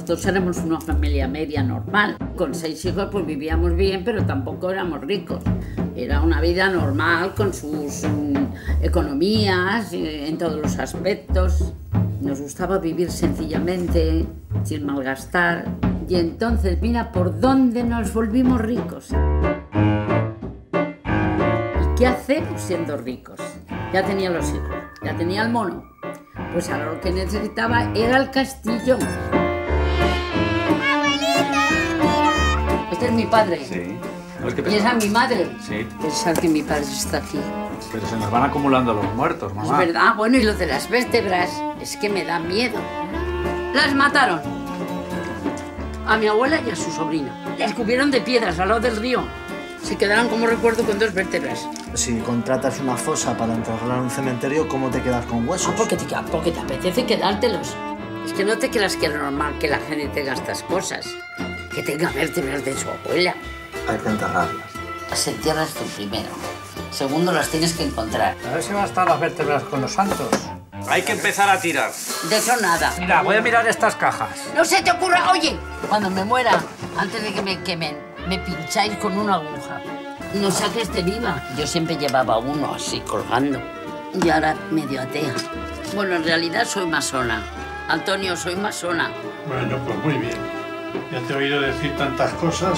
nosotros éramos una familia media normal. Con 6 hijos pues vivíamos bien, pero tampoco éramos ricos. Era una vida normal con sus economías en todos los aspectos. Nos gustaba vivir sencillamente, sin malgastar. Y entonces, mira por dónde nos volvimos ricos. ¿Y qué hacemos siendo ricos? Ya tenía los hijos, ya tenía el mono. Pues ahora lo que necesitaba era el castillo. Este es mi padre. Sí. Y esa es mi madre. Sí. Pensar que mi padre está aquí. Pero se nos van acumulando los muertos, mamá. Es verdad, bueno, y lo de las vértebras, es que me da miedo. Las mataron. A mi abuela y a su sobrina. Las cubrieron de piedras al lado del río. Se quedaron como recuerdo con 2 vértebras. Si contratas una fosa para enterrarla en un cementerio, ¿cómo te quedas con huesos? Porque te apetece quedártelos. Es que no te creas que es normal que la gente tenga estas cosas. Que tenga vértebras de su abuela. Hay que enterrarlas. Las entierras tú primero. Segundo, las tienes que encontrar. A ver si van a estar las vértebras con los santos. Hay que empezar a tirar. De eso nada. Mira, voy a mirar estas cajas. No se te ocurra, oye, cuando me muera, antes de que me quemen, me pincháis con una aguja. No saques de viva. Yo siempre llevaba uno así colgando. Y ahora medio atea. Bueno, en realidad soy masona. Antonio, soy masona. Bueno, pues muy bien. Ya te he oído decir tantas cosas.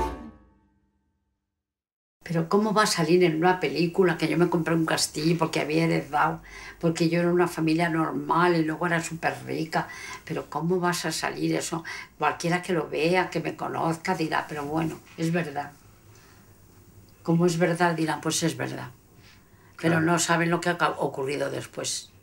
Pero ¿cómo va a salir en una película que yo me compré un castillo porque había heredado, porque yo era una familia normal y luego era súper rica? Pero ¿cómo vas a salir eso? Cualquiera que lo vea, que me conozca, dirá, pero bueno, es verdad. Como es verdad, dirán, pues es verdad. Pero no saben lo que ha ocurrido después.